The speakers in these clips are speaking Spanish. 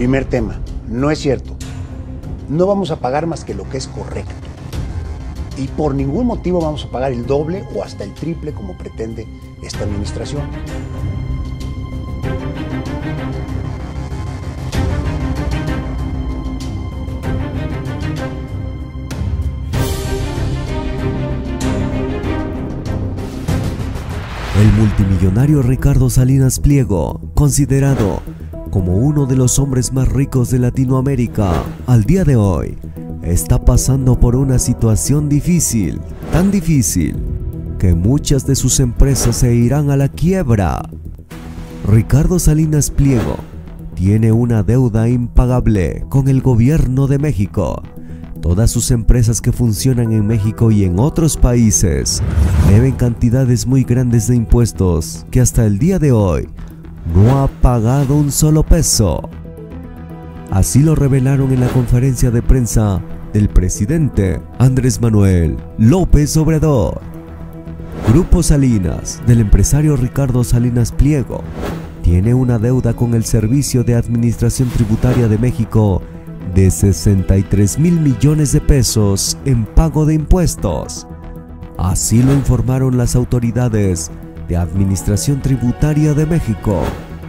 Primer tema, no es cierto. No vamos a pagar más que lo que es correcto. Y por ningún motivo vamos a pagar el doble o hasta el triple como pretende esta administración. El multimillonario Ricardo Salinas Pliego, considerado como uno de los hombres más ricos de Latinoamérica, al día de hoy, está pasando por una situación difícil, tan difícil, que muchas de sus empresas se irán a la quiebra. Ricardo Salinas Pliego tiene una deuda impagable con el gobierno de México. Todas sus empresas que funcionan en México y en otros países deben cantidades muy grandes de impuestos que hasta el día de hoy no ha pagado un solo peso. Así lo revelaron en la conferencia de prensa del presidente Andrés Manuel López Obrador. Grupo Salinas, del empresario Ricardo Salinas Pliego, tiene una deuda con el Servicio de Administración Tributaria de México de 63,000 millones de pesos en pago de impuestos. Así lo informaron las autoridades de Administración Tributaria de México.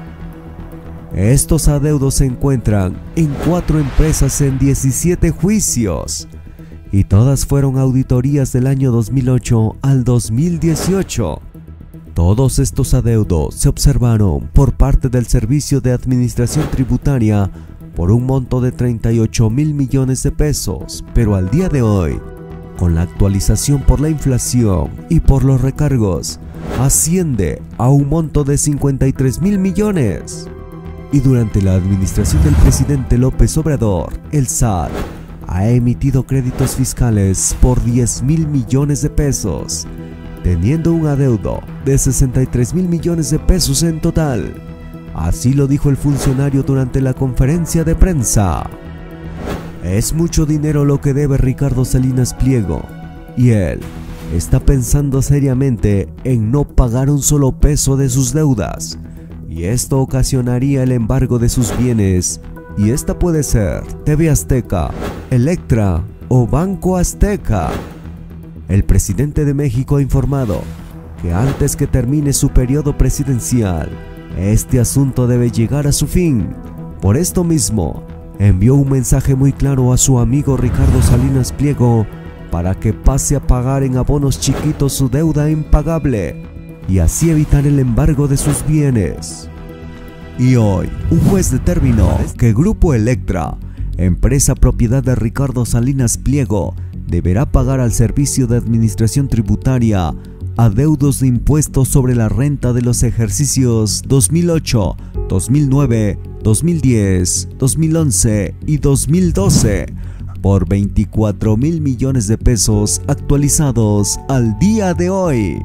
Estos adeudos se encuentran en 4 empresas en 17 juicios, y todas fueron auditorías del año 2008 al 2018. Todos estos adeudos se observaron por parte del Servicio de Administración Tributaria por un monto de 38,000 millones de pesos, pero al día de hoy, con la actualización por la inflación y por los recargos, asciende a un monto de 53,000 millones. Y durante la administración del presidente López Obrador, el SAT ha emitido créditos fiscales por 10,000 millones de pesos, teniendo un adeudo de 63,000 millones de pesos en total. Así lo dijo el funcionario durante la conferencia de prensa. Es mucho dinero lo que debe Ricardo Salinas Pliego, y él está pensando seriamente en no pagar un solo peso de sus deudas, y esto ocasionaría el embargo de sus bienes, y esta puede ser TV Azteca, Electra o Banco Azteca. El presidente de México ha informado que antes que termine su periodo presidencial, este asunto debe llegar a su fin. Por esto mismo, envió un mensaje muy claro a su amigo Ricardo Salinas Pliego para que pase a pagar en abonos chiquitos su deuda impagable y así evitar el embargo de sus bienes. Y hoy, un juez determinó que Grupo Electra, empresa propiedad de Ricardo Salinas Pliego, deberá pagar al Servicio de Administración Tributaria adeudos de impuestos sobre la renta de los ejercicios 2008, 2009, 2010, 2011 y 2012 por 24,000 millones de pesos actualizados al día de hoy.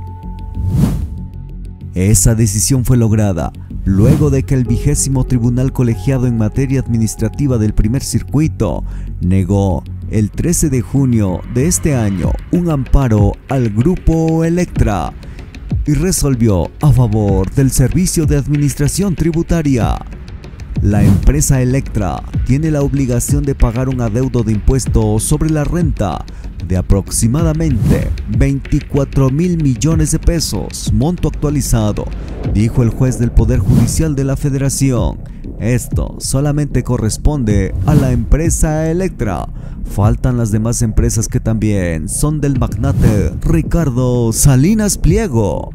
Esa decisión fue lograda luego de que el 20º Tribunal Colegiado en Materia Administrativa del Primer Circuito negó el 13 de junio de este año un amparo al Grupo Electra y resolvió a favor del Servicio de Administración Tributaria. La empresa Electra tiene la obligación de pagar un adeudo de impuestos sobre la renta de aproximadamente 24,000 millones de pesos, monto actualizado, dijo el juez del Poder Judicial de la Federación. Esto solamente corresponde a la empresa Electra. Faltan las demás empresas que también son del magnate Ricardo Salinas Pliego.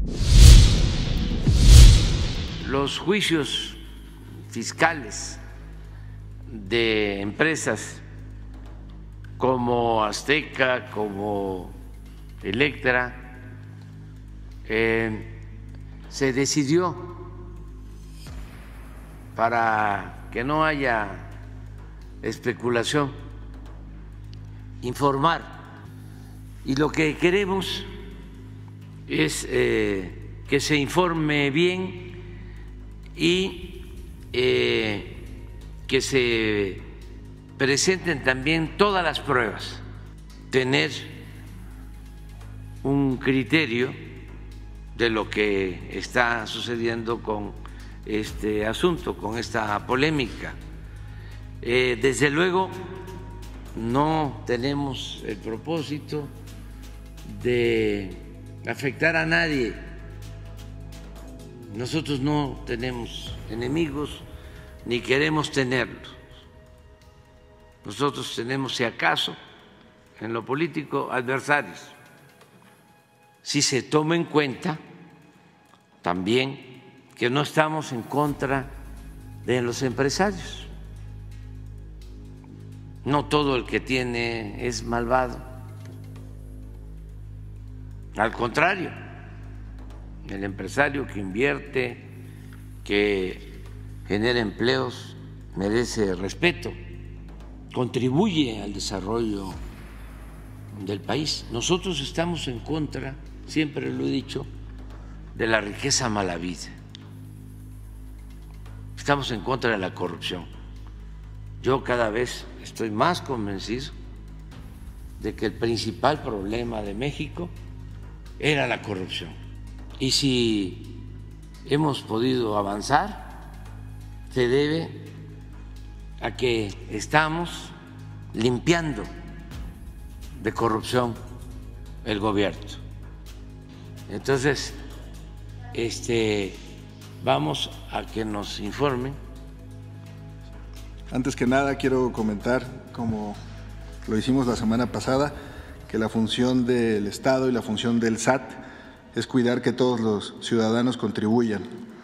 Los juicios fiscales de empresas como Azteca, como Electra, se decidió, para que no haya especulación, informar. Y lo que queremos es que se informe bien y que se presenten también todas las pruebas, tener un criterio de lo que está sucediendo con este asunto, con esta polémica. Desde luego, no tenemos el propósito de afectar a nadie. Nosotros no tenemos enemigos ni queremos tenerlos. Nosotros tenemos, si acaso, en lo político, adversarios. Si se toma en cuenta también que no estamos en contra de los empresarios. No todo el que tiene es malvado. Al contrario, el empresario que invierte, que genera empleos, merece respeto, contribuye al desarrollo del país. Nosotros estamos en contra, siempre lo he dicho, de la riqueza mal habida. Estamos en contra de la corrupción. Yo cada vez estoy más convencido de que el principal problema de México era la corrupción. Y si hemos podido avanzar, se debe a que estamos limpiando de corrupción el gobierno. Entonces, vamos a que nos informen. Antes que nada quiero comentar, como lo hicimos la semana pasada, que la función del Estado y la función del SAT es cuidar que todos los ciudadanos contribuyan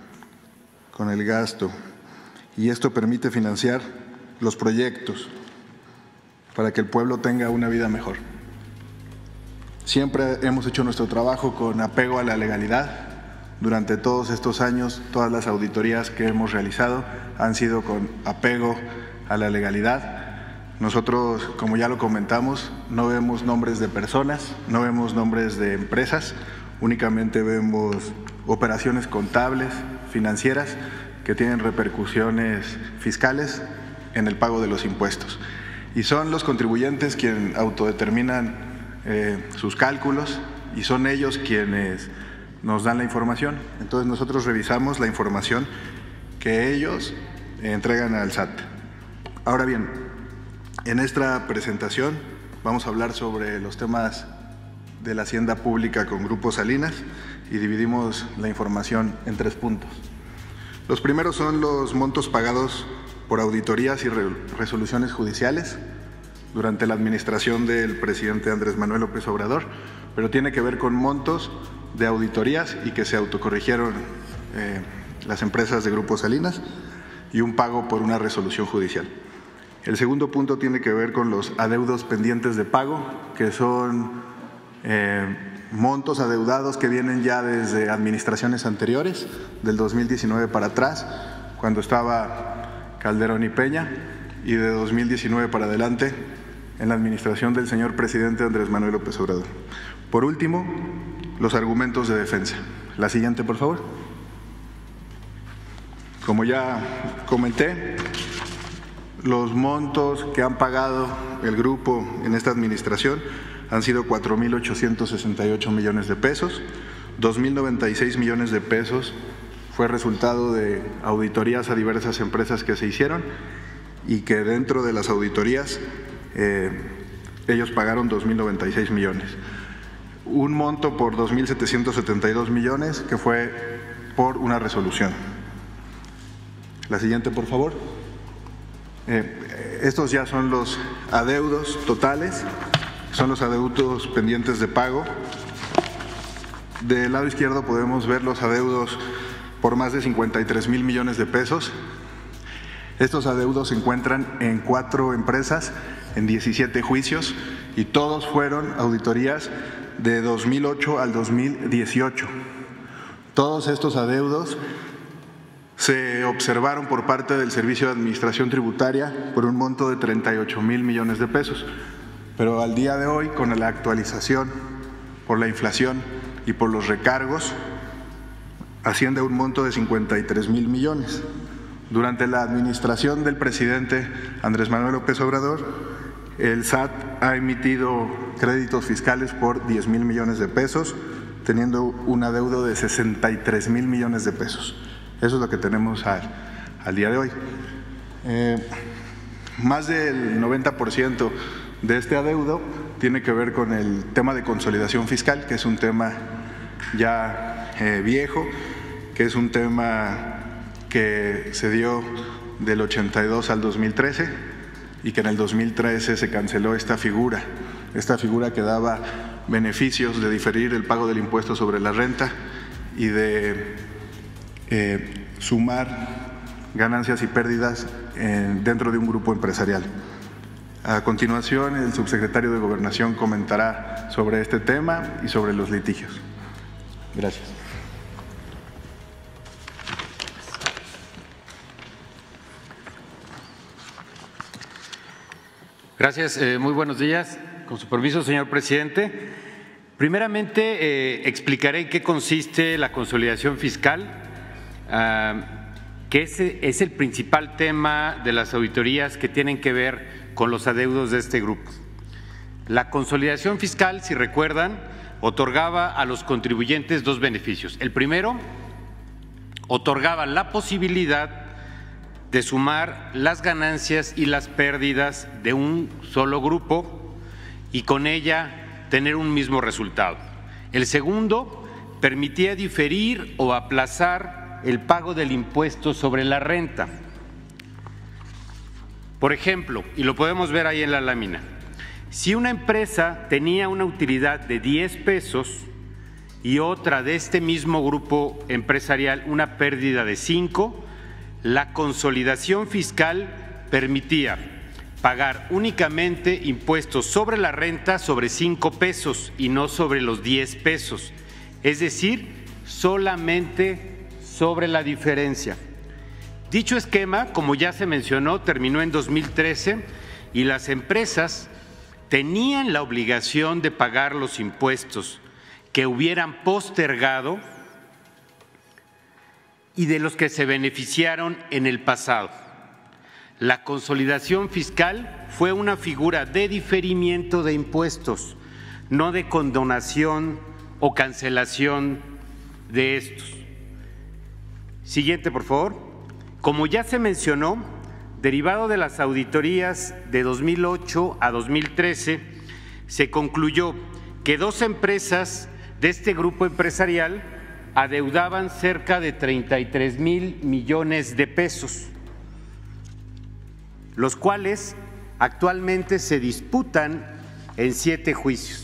con el gasto, y esto permite financiar los proyectos para que el pueblo tenga una vida mejor. Siempre hemos hecho nuestro trabajo con apego a la legalidad. Durante todos estos años, todas las auditorías que hemos realizado han sido con apego a la legalidad. Nosotros, como ya lo comentamos, no vemos nombres de personas, no vemos nombres de empresas, únicamente vemos operaciones contables, financieras, que tienen repercusiones fiscales en el pago de los impuestos. Y son los contribuyentes quienes autodeterminan sus cálculos y son ellos quienes nos dan la información. Entonces nosotros revisamos la información que ellos entregan al SAT. Ahora bien, en esta presentación vamos a hablar sobre los temas de la hacienda pública con Grupo Salinas y dividimos la información en 3 puntos. Los primeros son los montos pagados por auditorías y resoluciones judiciales durante la administración del presidente Andrés Manuel López Obrador, pero tiene que ver con montos de auditorías y que se autocorrigieron las empresas de Grupo Salinas y un pago por una resolución judicial. El segundo punto tiene que ver con los adeudos pendientes de pago, que son montos adeudados que vienen ya desde administraciones anteriores, del 2019 para atrás, cuando estaba Calderón y Peña, y de 2019 para adelante en la administración del señor presidente Andrés Manuel López Obrador. Por último, los argumentos de defensa. La siguiente, por favor. Como ya comenté, los montos que han pagado el grupo en esta administración han sido 4.868 millones de pesos, 2.096 millones de pesos fue resultado de auditorías a diversas empresas que se hicieron y que dentro de las auditorías ellos pagaron 2.096 millones. Un monto por 2.772 millones que fue por una resolución. La siguiente, por favor. Estos ya son los adeudos totales, son los adeudos pendientes de pago. Del lado izquierdo podemos ver los adeudos por más de 53,000 millones de pesos. Estos adeudos se encuentran en 4 empresas, en 17 juicios y todos fueron auditorías de 2008 al 2018. Todos estos adeudos se observaron por parte del Servicio de Administración Tributaria por un monto de 38,000 millones de pesos. Pero al día de hoy, con la actualización por la inflación y por los recargos, asciende a un monto de 53,000 millones. Durante la administración del presidente Andrés Manuel López Obrador, el SAT ha emitido créditos fiscales por 10,000 millones de pesos, teniendo un adeudo de 63,000 millones de pesos. Eso es lo que tenemos al día de hoy. Más del 90% de este adeudo tiene que ver con el tema de consolidación fiscal, que es un tema ya viejo, que es un tema que se dio del 82 al 2013 y que en el 2013 se canceló esta figura que daba beneficios de diferir el pago del impuesto sobre la renta y de sumar ganancias y pérdidas dentro de un grupo empresarial. A continuación, el subsecretario de Gobernación comentará sobre este tema y sobre los litigios. Gracias. Gracias, muy buenos días. Con su permiso, señor presidente. Primeramente, explicaré en qué consiste la consolidación fiscal, que es el principal tema de las auditorías que tienen que ver con los adeudos de este grupo. La consolidación fiscal, si recuerdan, otorgaba a los contribuyentes dos beneficios. El primero, otorgaba la posibilidad de sumar las ganancias y las pérdidas de un solo grupo y con ella tener un mismo resultado. El segundo, permitía diferir o aplazar el pago del impuesto sobre la renta. Por ejemplo, y lo podemos ver ahí en la lámina, si una empresa tenía una utilidad de 10 pesos y otra de este mismo grupo empresarial una pérdida de 5, la consolidación fiscal permitía pagar únicamente impuestos sobre la renta sobre 5 pesos y no sobre los 10 pesos, es decir, solamente sobre la diferencia. Dicho esquema, como ya se mencionó, terminó en 2013 y las empresas tenían la obligación de pagar los impuestos que hubieran postergado y de los que se beneficiaron en el pasado. La consolidación fiscal fue una figura de diferimiento de impuestos, no de condonación o cancelación de estos. Siguiente, por favor. Como ya se mencionó, derivado de las auditorías de 2008 a 2013, se concluyó que dos empresas de este grupo empresarial adeudaban cerca de 33,000 millones de pesos, los cuales actualmente se disputan en 7 juicios.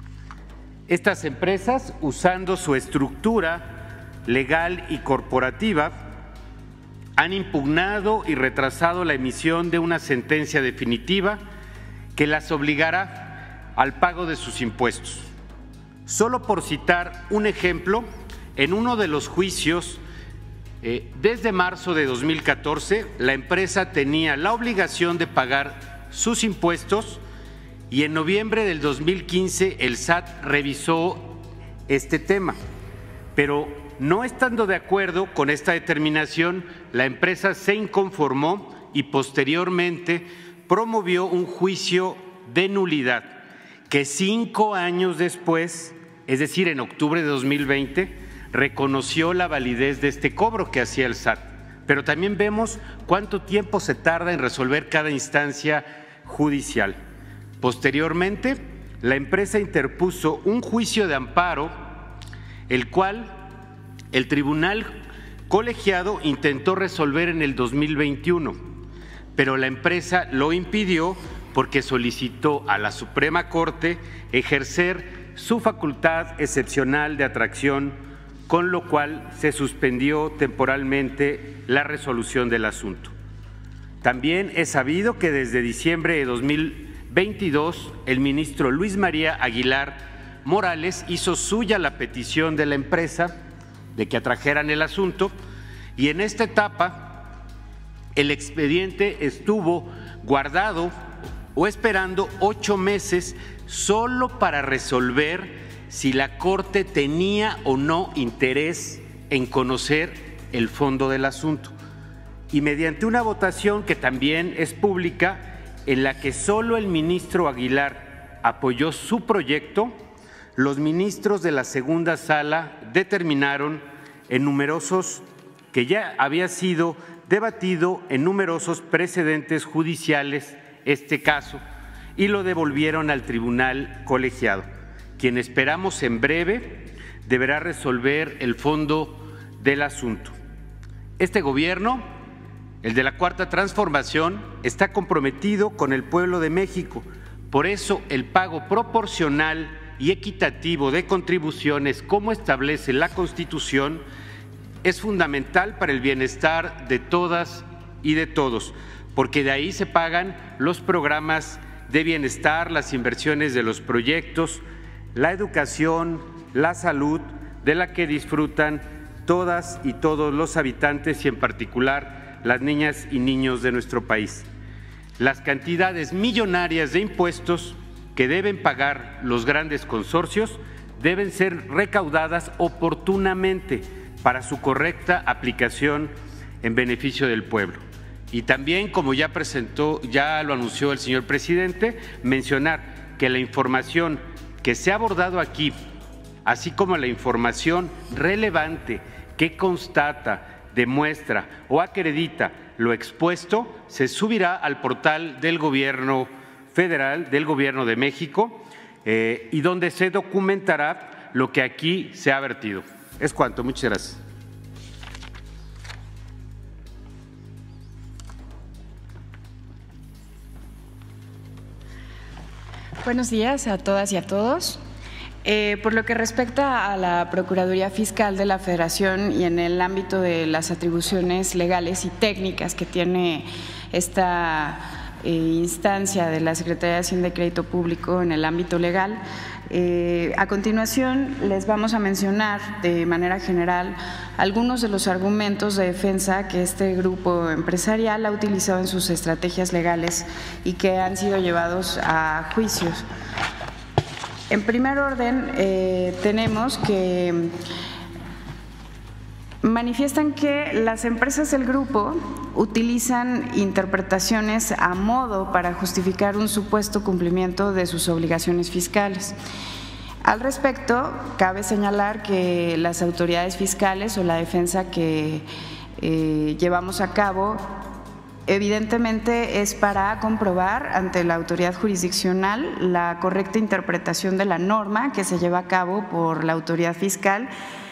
Estas empresas, usando su estructura legal y corporativa, han impugnado y retrasado la emisión de una sentencia definitiva que las obligará al pago de sus impuestos. Solo por citar un ejemplo, en uno de los juicios, desde marzo de 2014, la empresa tenía la obligación de pagar sus impuestos y en noviembre del 2015 el SAT revisó este tema, pero no estando de acuerdo con esta determinación, la empresa se inconformó y posteriormente promovió un juicio de nulidad que 5 años después, es decir, en octubre de 2020, reconoció la validez de este cobro que hacía el SAT. Pero también vemos cuánto tiempo se tarda en resolver cada instancia judicial. Posteriormente, la empresa interpuso un juicio de amparo, el cual el tribunal colegiado intentó resolver en el 2021, pero la empresa lo impidió porque solicitó a la Suprema Corte ejercer su facultad excepcional de atracción, con lo cual se suspendió temporalmente la resolución del asunto. También es sabido que desde diciembre de 2022 el ministro Luis María Aguilar Morales hizo suya la petición de la empresa de que atrajeran el asunto y en esta etapa el expediente estuvo guardado o esperando 8 meses solo para resolver si la Corte tenía o no interés en conocer el fondo del asunto. Y mediante una votación que también es pública, en la que solo el ministro Aguilar apoyó su proyecto, los ministros de la segunda sala determinaron en numerosos que ya había sido debatido en numerosos precedentes judiciales este caso y lo devolvieron al tribunal colegiado, quien esperamos en breve deberá resolver el fondo del asunto. Este gobierno, el de la Cuarta Transformación, está comprometido con el pueblo de México. Por eso el pago proporcional y equitativo de contribuciones, como establece la Constitución, es fundamental para el bienestar de todas y de todos, porque de ahí se pagan los programas de bienestar, las inversiones de los proyectos, la educación, la salud, de la que disfrutan todas y todos los habitantes y en particular las niñas y niños de nuestro país. Las cantidades millonarias de impuestos que deben pagar los grandes consorcios deben ser recaudadas oportunamente para su correcta aplicación en beneficio del pueblo. Y también, como ya lo anunció el señor presidente, mencionar que la información que se ha abordado aquí, así como la información relevante que constata, demuestra o acredita lo expuesto, se subirá al portal del Gobierno Federal, del Gobierno de México, y donde se documentará lo que aquí se ha vertido. Es cuanto. Muchas gracias. Buenos días a todas y a todos. Por lo que respecta a la Procuraduría Fiscal de la Federación y en el ámbito de las atribuciones legales y técnicas que tiene esta instancia de la Secretaría de Hacienda y Crédito Público en el ámbito legal, a continuación les vamos a mencionar de manera general algunos de los argumentos de defensa que este grupo empresarial ha utilizado en sus estrategias legales y que han sido llevados a juicios. En primer orden, tenemos que manifiestan que las empresas del grupo utilizan interpretaciones a modo para justificar un supuesto cumplimiento de sus obligaciones fiscales. Al respecto, cabe señalar que las autoridades fiscales o la defensa que llevamos a cabo evidentemente es para comprobar ante la autoridad jurisdiccional la correcta interpretación de la norma que se lleva a cabo por la autoridad fiscal,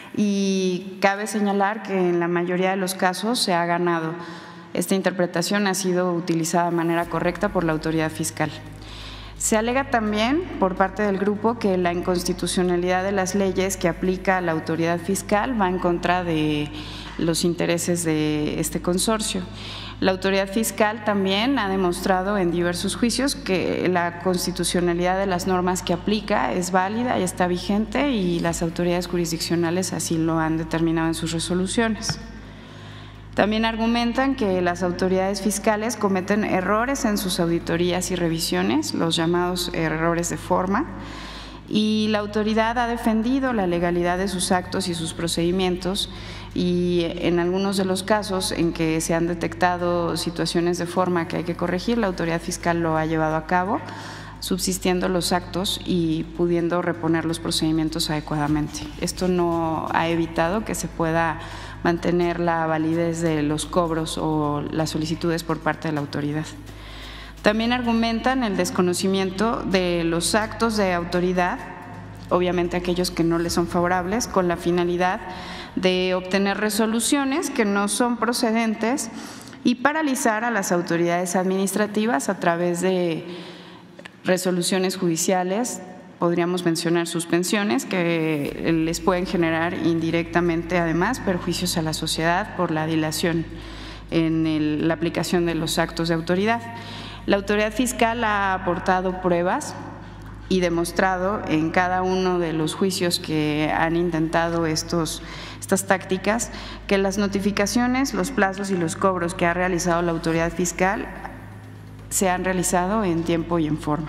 y cabe señalar que en la mayoría de los casos se ha ganado. Esta interpretación ha sido utilizada de manera correcta por la autoridad fiscal. Se alega también por parte del grupo que la inconstitucionalidad de las leyes que aplica la autoridad fiscal va en contra de los intereses de este consorcio. La autoridad fiscal también ha demostrado en diversos juicios que la constitucionalidad de las normas que aplica es válida y está vigente, y las autoridades jurisdiccionales así lo han determinado en sus resoluciones. También argumentan que las autoridades fiscales cometen errores en sus auditorías y revisiones, los llamados errores de forma, y la autoridad ha defendido la legalidad de sus actos y sus procedimientos, y en algunos de los casos en que se han detectado situaciones de forma que hay que corregir, la autoridad fiscal lo ha llevado a cabo, subsistiendo los actos y pudiendo reponer los procedimientos adecuadamente. Esto no ha evitado que se pueda mantener la validez de los cobros o las solicitudes por parte de la autoridad. También argumentan el desconocimiento de los actos de autoridad, obviamente aquellos que no les son favorables, con la finalidad de obtener resoluciones que no son procedentes y paralizar a las autoridades administrativas a través de resoluciones judiciales. Podríamos mencionar suspensiones que les pueden generar indirectamente además perjuicios a la sociedad por la dilación en la aplicación de los actos de autoridad. La autoridad fiscal ha aportado pruebas y demostrado en cada uno de los juicios que han intentado estas tácticas que las notificaciones, los plazos y los cobros que ha realizado la autoridad fiscal se han realizado en tiempo y en forma.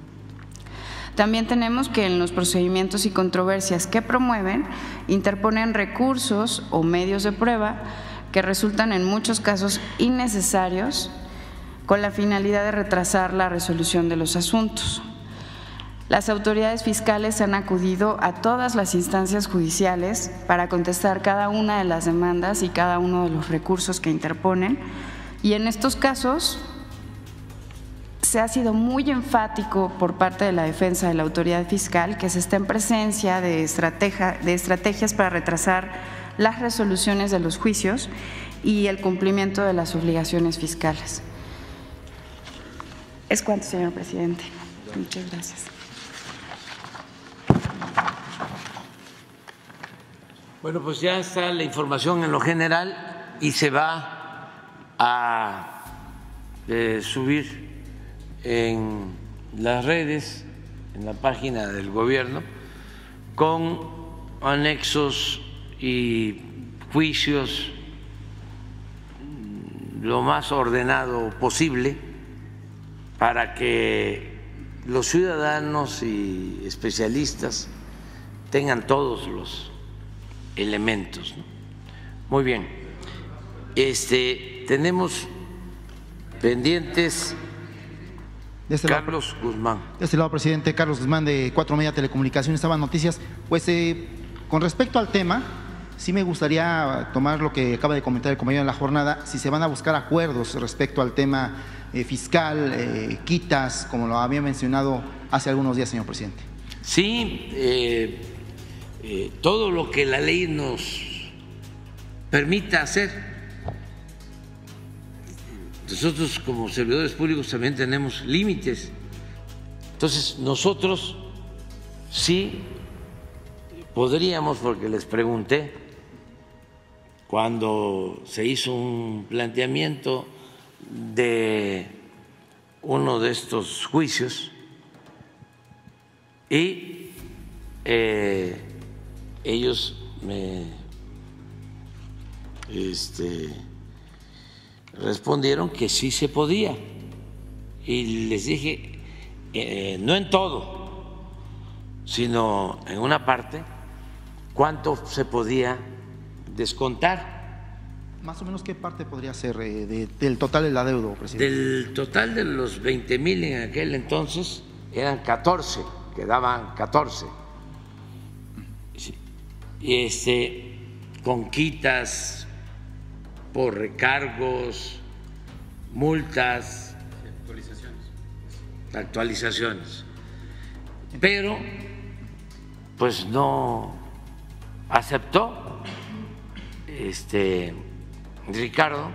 También tenemos que en los procedimientos y controversias que promueven, interponen recursos o medios de prueba que resultan en muchos casos innecesarios con la finalidad de retrasar la resolución de los asuntos. Las autoridades fiscales han acudido a todas las instancias judiciales para contestar cada una de las demandas y cada uno de los recursos que interponen, y en estos casos se ha sido muy enfático por parte de la defensa de la autoridad fiscal que se está en presencia de estrategias para retrasar las resoluciones de los juicios y el cumplimiento de las obligaciones fiscales. Es cuanto, señor presidente. Muchas gracias. Bueno, pues ya está la información en lo general y se va a subir en las redes, en la página del gobierno, con anexos y juicios lo más ordenado posible para que los ciudadanos y especialistas tengan todos los elementos, ¿no? Muy bien. Tenemos pendientes. Carlos Guzmán. De este lado, presidente, Carlos Guzmán, de 4 Media Telecomunicaciones, Estaban Noticias. Pues con respecto al tema, sí me gustaría tomar lo que acaba de comentar el compañero en la jornada, si se van a buscar acuerdos respecto al tema fiscal, quitas, como lo había mencionado hace algunos días, señor presidente. Sí, todo lo que la ley nos permita hacer. Nosotros como servidores públicos también tenemos límites. Entonces nosotros sí podríamos, porque les pregunté cuando se hizo un planteamiento de uno de estos juicios y ellos me respondieron que sí se podía, y les dije no en todo, sino en una parte, cuánto se podía descontar. Más o menos, ¿qué parte podría ser del total del adeudo, presidente? Del total de los 20,000 en aquel entonces eran 14, quedaban 14. Y con quitas por recargos, multas, actualizaciones. Pero pues no aceptó Ricardo,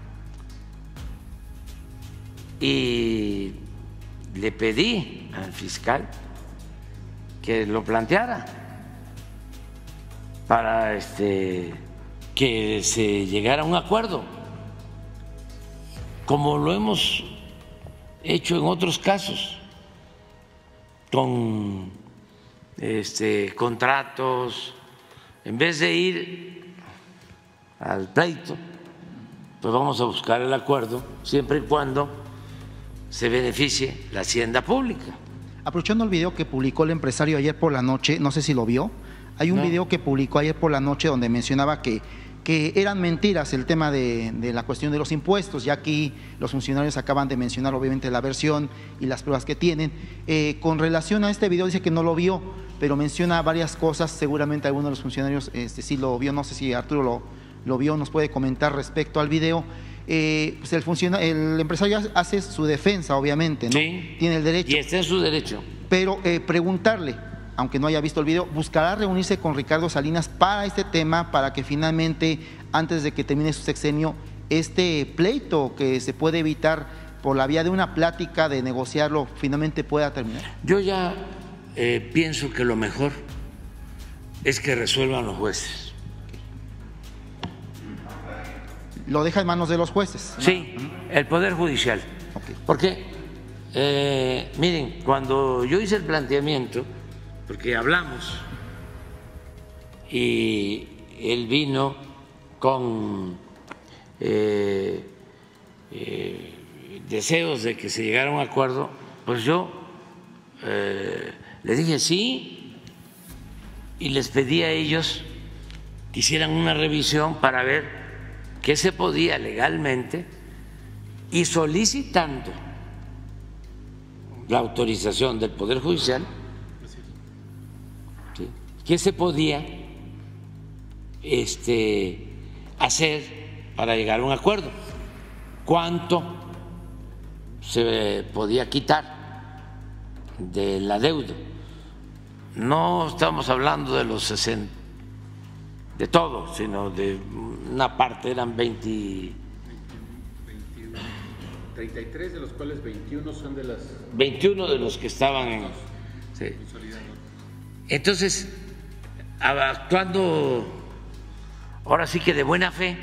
y le pedí al fiscal que lo planteara para que se llegara a un acuerdo, como lo hemos hecho en otros casos, con contratos. En vez de ir al pleito, pues vamos a buscar el acuerdo, siempre y cuando se beneficie la hacienda pública. Aprovechando el video que publicó el empresario ayer por la noche, no sé si lo vio, hay un video que publicó ayer por la noche donde mencionaba que eran mentiras el tema de la cuestión de los impuestos. Ya aquí los funcionarios acaban de mencionar obviamente la versión y las pruebas que tienen. Con relación a este video dice que no lo vio, pero menciona varias cosas. Seguramente alguno de los funcionarios sí lo vio, no sé si Arturo lo vio, nos puede comentar respecto al video. Pues el empresario hace su defensa, obviamente, ¿no? Sí, tiene el derecho. Y está en su derecho. Pero preguntarle, aunque no haya visto el video, ¿buscará reunirse con Ricardo Salinas para este tema, para que finalmente, antes de que termine su sexenio, este pleito que se puede evitar por la vía de una plática, de negociarlo, finalmente pueda terminar? Yo ya pienso que lo mejor es que resuelvan los jueces. Lo deja en manos de los jueces. Sí, el Poder Judicial. Okay. Porque, miren, cuando yo hice el planteamiento, porque hablamos y él vino con deseos de que se llegara a un acuerdo, pues yo les dije sí, y les pedí a ellos que hicieran una revisión para ver qué se podía legalmente, y solicitando la autorización del Poder Judicial, qué se podía hacer para llegar a un acuerdo, cuánto se podía quitar de la deuda. No estamos hablando de los 60, de todo, sino de una parte, eran 33, de los cuales 21 son de las… 21 de los que estaban en… Sí. Entonces, actuando ahora sí que de buena fe,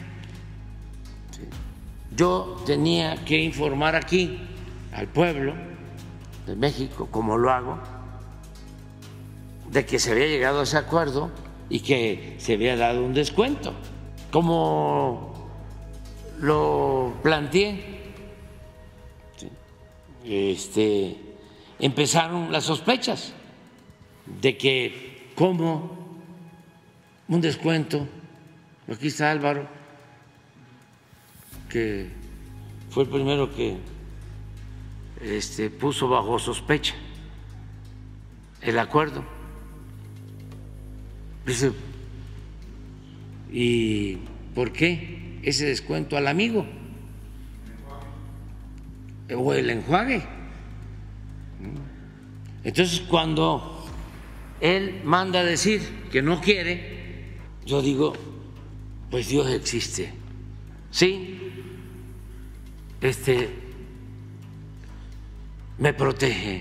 yo tenía que informar aquí al pueblo de México, como lo hago, de que se había llegado a ese acuerdo y que se había dado un descuento, como lo planteé. Empezaron las sospechas de que como un descuento, aquí está Álvaro, que fue el primero que puso bajo sospecha el acuerdo. Dice, ¿y por qué ese descuento al amigo? O el enjuague. Entonces, cuando él manda a decir que no quiere, yo digo, pues Dios existe. Sí, me protege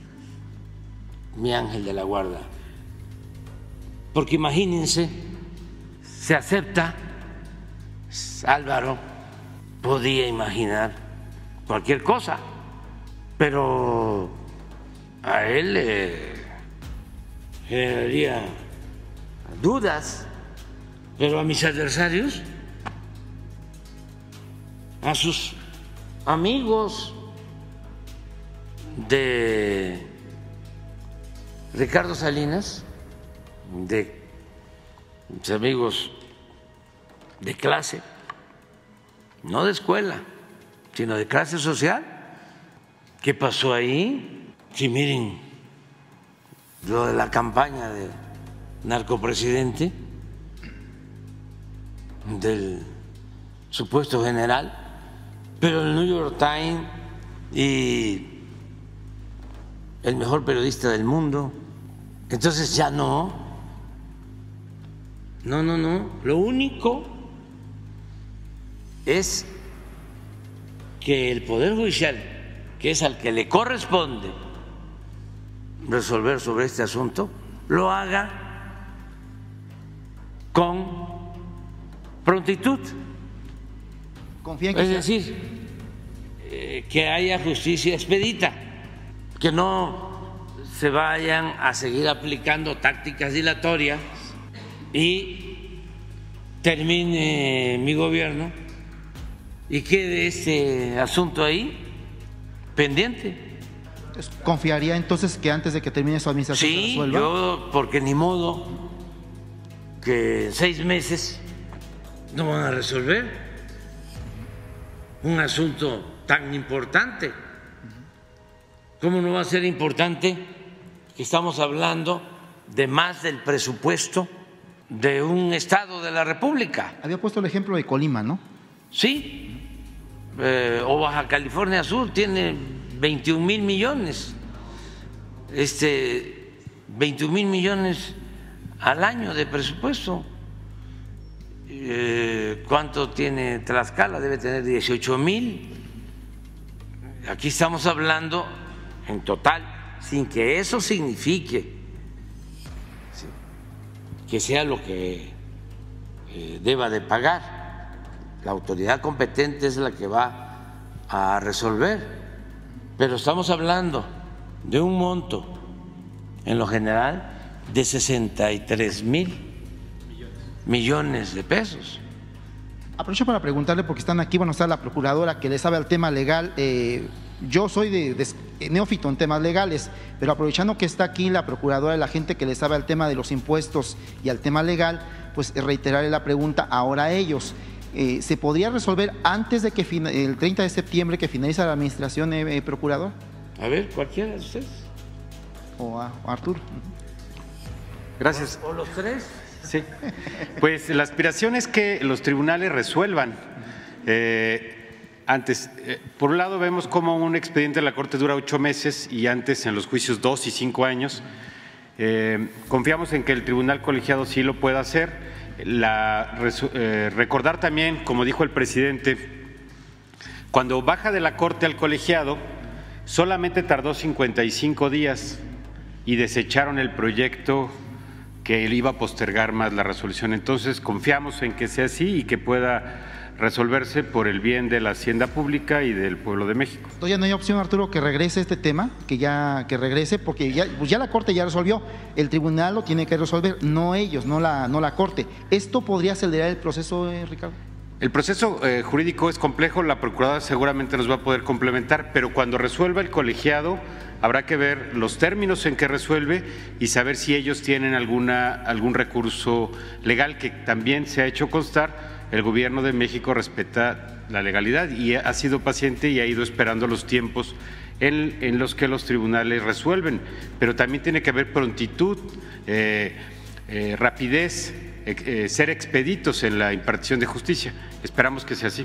mi ángel de la guarda. Porque imagínense, se acepta, Álvaro podía imaginar cualquier cosa, pero a él le generaría dudas, pero a mis adversarios, a sus amigos de Ricardo Salinas, de mis amigos de clase, no de escuela, sino de clase social. ¿Qué pasó ahí? Sí, miren, lo de la campaña de narcopresidente, del supuesto general, pero el New York Times y el mejor periodista del mundo, entonces ya no. Lo único es que el Poder Judicial, que es al que le corresponde resolver sobre este asunto, lo haga con prontitud. Confía en que es decir, que haya justicia expedita, que no se vayan a seguir aplicando tácticas dilatorias y termine mi gobierno y quede este asunto ahí pendiente. ¿Confiaría entonces que antes de que termine su administración se resuelva? Sí, yo, porque ni modo que en 6 meses no van a resolver un asunto tan importante. ¿Cómo no va a ser importante que estamos hablando de más del presupuesto de un estado de la República? Había puesto el ejemplo de Colima, ¿no? Sí, o Baja California Sur tiene 21,000 millones, 21,000 millones al año de presupuesto. ¿Cuánto tiene Tlaxcala? Debe tener 18,000. Aquí estamos hablando en total, sin que eso signifique que sea lo que deba de pagar. La autoridad competente es la que va a resolver, pero estamos hablando de un monto en lo general de 63,000 millones de pesos. Aprovecho para preguntarle, porque están aquí, bueno, está la procuradora que le sabe al tema legal. Yo soy de neófito en temas legales, pero aprovechando que está aquí la procuradora, la gente que le sabe al tema de los impuestos y al tema legal, pues reiterarle la pregunta ahora a ellos. ¿Se podría resolver antes de que el 30 de septiembre que finaliza la administración, procurador? A ver, cualquiera de ustedes. O a Arturo. Gracias. ¿O los tres? Sí. Pues la aspiración es que los tribunales resuelvan. Por un lado vemos cómo un expediente de la Corte dura 8 meses y antes en los juicios 2 y 5 años. Confiamos en que el tribunal colegiado sí lo pueda hacer. Recordar también, como dijo el presidente, cuando baja de la Corte al colegiado, solamente tardó 55 días y desecharon el proyecto que él iba a postergar más la resolución. Entonces, confiamos en que sea así y que pueda resolverse por el bien de la hacienda pública y del pueblo de México. Entonces ya no hay opción, Arturo, que regrese este tema, que regrese, porque ya la Corte ya resolvió, el tribunal lo tiene que resolver, no ellos, no la Corte. ¿Esto podría acelerar el proceso, Ricardo? El proceso jurídico es complejo, la Procuradora seguramente nos va a poder complementar, pero cuando resuelva el colegiado habrá que ver los términos en que resuelve y saber si ellos tienen algún recurso legal, que también se ha hecho constar. El Gobierno de México respeta la legalidad y ha sido paciente y ha ido esperando los tiempos en los que los tribunales resuelven, pero también tiene que haber prontitud, rapidez, ser expeditos en la impartición de justicia. Esperamos que sea así.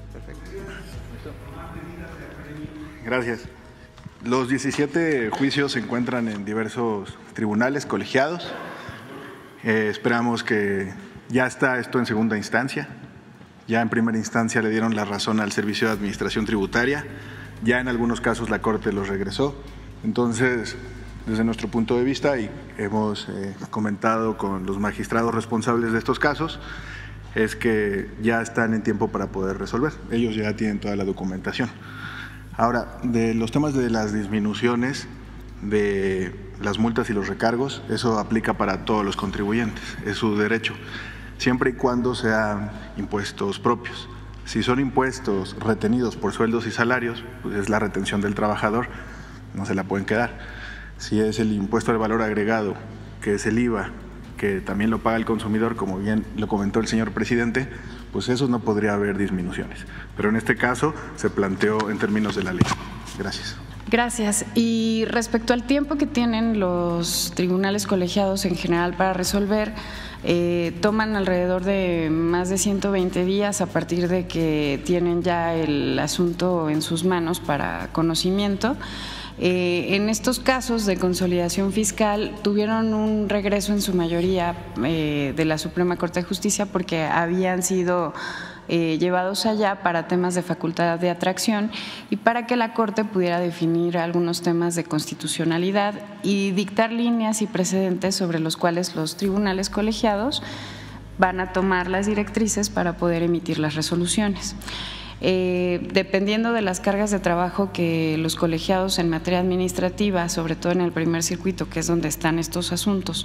Gracias. Los 17 juicios se encuentran en diversos tribunales colegiados. Esperamos que ya está esto en segunda instancia. Ya en primera instancia le dieron la razón al Servicio de Administración Tributaria. Ya en algunos casos la Corte los regresó. Entonces, desde nuestro punto de vista, y hemos comentado con los magistrados responsables de estos casos, es que ya están en tiempo para poder resolver. Ellos ya tienen toda la documentación. Ahora, de los temas de las disminuciones de las multas y los recargos, eso aplica para todos los contribuyentes, es su derecho, siempre y cuando sean impuestos propios. Si son impuestos retenidos por sueldos y salarios, pues es la retención del trabajador, no se la pueden quedar. Si es el impuesto al valor agregado, que es el IVA, que también lo paga el consumidor, como bien lo comentó el señor presidente, pues eso no podría haber disminuciones. Pero en este caso se planteó en términos de la ley. Gracias. Gracias. Y respecto al tiempo que tienen los tribunales colegiados en general para resolver, toman alrededor de más de 120 días a partir de que tienen ya el asunto en sus manos para conocimiento. En estos casos de consolidación fiscal tuvieron un regreso en su mayoría de la Suprema Corte de Justicia porque habían sido llevados allá para temas de facultad de atracción y para que la Corte pudiera definir algunos temas de constitucionalidad y dictar líneas y precedentes sobre los cuales los tribunales colegiados van a tomar las directrices para poder emitir las resoluciones. Dependiendo de las cargas de trabajo que los colegiados en materia administrativa, sobre todo en el primer circuito, que es donde están estos asuntos,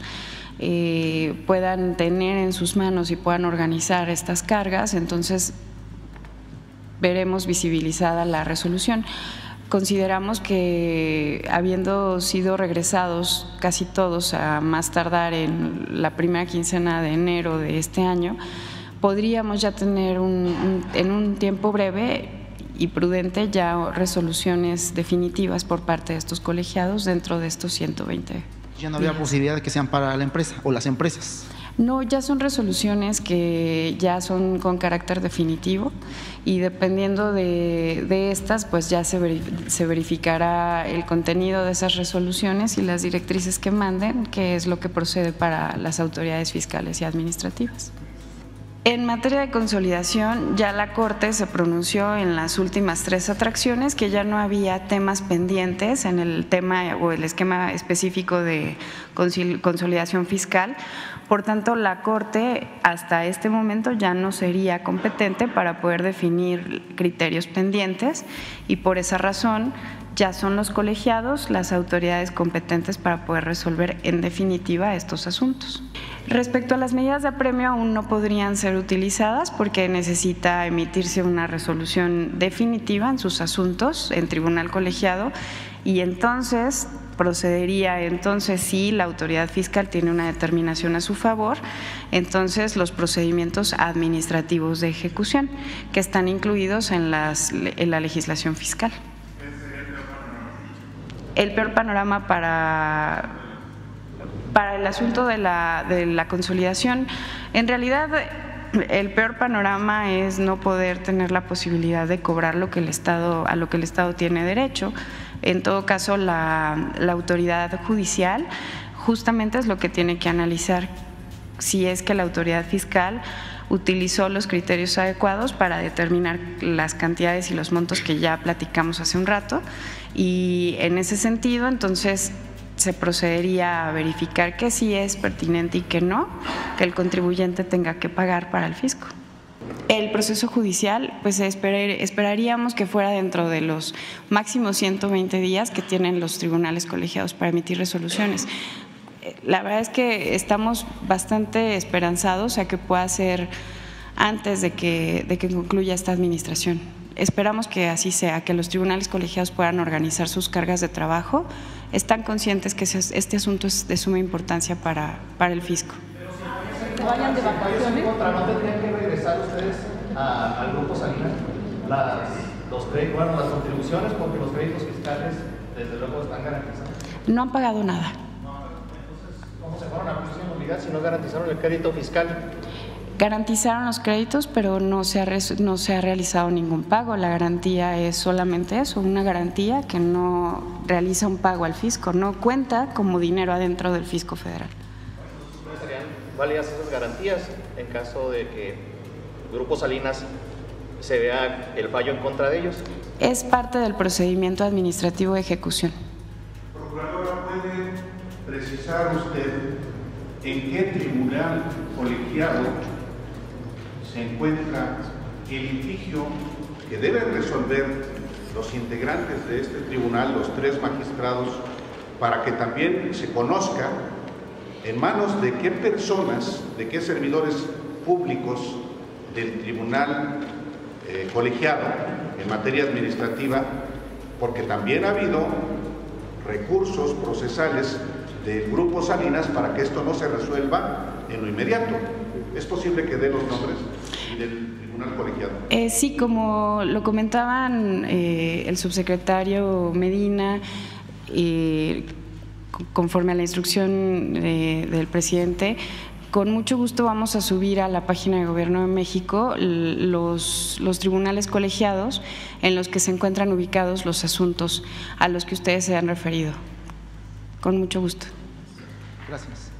puedan tener en sus manos y puedan organizar estas cargas, entonces veremos visibilizada la resolución. Consideramos que habiendo sido regresados casi todos a más tardar en la primera quincena de enero de este año, podríamos ya tener en un tiempo breve y prudente ya resoluciones definitivas por parte de estos colegiados dentro de estos 120. Ya no habría posibilidad de que sean para la empresa o las empresas. No, ya son resoluciones que ya son con carácter definitivo y dependiendo de estas, pues ya se verificará el contenido de esas resoluciones y las directrices que manden, que es lo que procede para las autoridades fiscales y administrativas. En materia de consolidación, ya la Corte se pronunció en las últimas 3 atracciones que ya no había temas pendientes en el tema o el esquema específico de consolidación fiscal. Por tanto, la Corte hasta este momento ya no sería competente para poder definir criterios pendientes y por esa razón ya son los colegiados las autoridades competentes para poder resolver en definitiva estos asuntos. Respecto a las medidas de apremio, aún no podrían ser utilizadas porque necesita emitirse una resolución definitiva en sus asuntos en tribunal colegiado y entonces procedería, si la autoridad fiscal tiene una determinación a su favor, entonces los procedimientos administrativos de ejecución que están incluidos en la legislación fiscal. El peor panorama Para el asunto de la consolidación, en realidad el peor panorama es no poder tener la posibilidad de cobrar a lo que el Estado tiene derecho. En todo caso, la autoridad judicial justamente es lo que tiene que analizar si es que la autoridad fiscal utilizó los criterios adecuados para determinar las cantidades y los montos que ya platicamos hace un rato, y en ese sentido entonces se procedería a verificar que sí es pertinente y que no, que el contribuyente tenga que pagar para el fisco. El proceso judicial, pues esperaríamos que fuera dentro de los máximos 120 días que tienen los tribunales colegiados para emitir resoluciones. La verdad es que estamos bastante esperanzados a que pueda ser antes de que concluya esta administración. Esperamos que así sea, que los tribunales colegiados puedan organizar sus cargas de trabajo. Están conscientes que este asunto es de suma importancia para el fisco. Que vayan de vacaciones. ¿No tendrían que regresar ustedes al Grupo Salinas las contribuciones, porque los créditos fiscales desde luego están garantizados? No han pagado nada. Entonces, ¿cómo se fueron a prisión obligada si no garantizaron el crédito fiscal? Garantizaron los créditos, pero no se ha realizado ningún pago. La garantía es solamente eso, una garantía que no realiza un pago al fisco, no cuenta como dinero adentro del fisco federal. ¿No serían válidas esas garantías en caso de que Grupo Salinas se vea el fallo en contra de ellos? Es parte del procedimiento administrativo de ejecución. Procuradora, ¿puede precisar usted en qué tribunal colegiado se encuentra el litigio que deben resolver los integrantes de este tribunal, los 3 magistrados, para que también se conozca en manos de qué personas, de qué servidores públicos del tribunal colegiado en materia administrativa, porque también ha habido recursos procesales del Grupo Salinas para que esto no se resuelva en lo inmediato. ¿Es posible que dé los nombres del tribunal colegiado? Sí, como lo comentaban el subsecretario Medina, conforme a la instrucción del presidente, con mucho gusto vamos a subir a la página de Gobierno de México los tribunales colegiados en los que se encuentran ubicados los asuntos a los que ustedes se han referido. Con mucho gusto. Gracias.